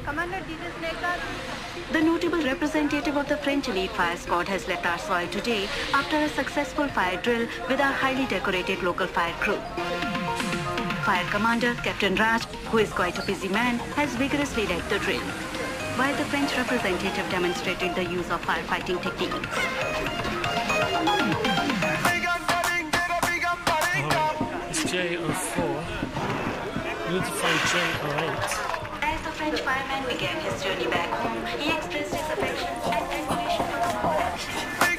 The notable representative of the French elite fire squad has left our soil today after a successful fire drill with our highly decorated local fire crew. Fire Commander Captain Raj, who is quite a busy man, has vigorously led the drill, while the French representative demonstrated the use of firefighting techniques. It's J04. We need to find J08. As the French fireman began his journey back home, he expressed his affection and admiration for the small action.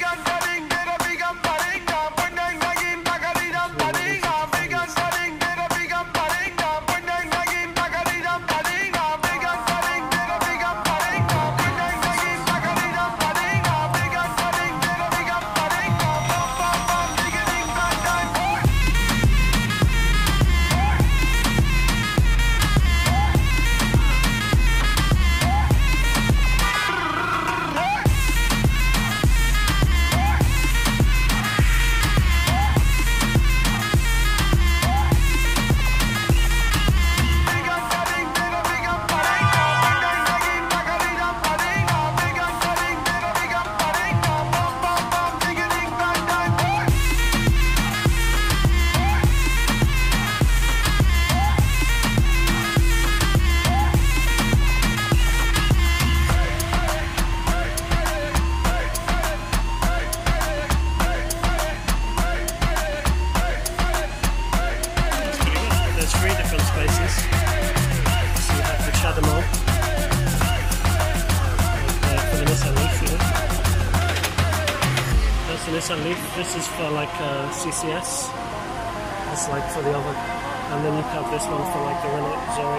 This is for like CCS. It's like for the other, and then you have this one for like the Renault Zoe,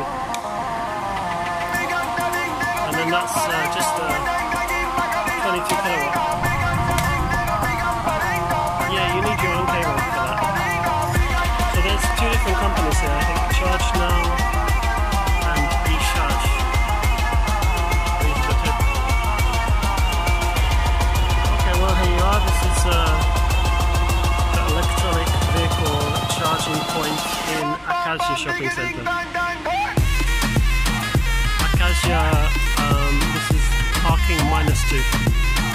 and then that's just 22 kilowatt. Yeah, you need your own payroll for that. So there's two different companies here. I think Charge Now and eCharge. Okay, well here you are. This is the electronic vehicle charging point in Acacia Shopping Centre. Acacia, this is parking -2.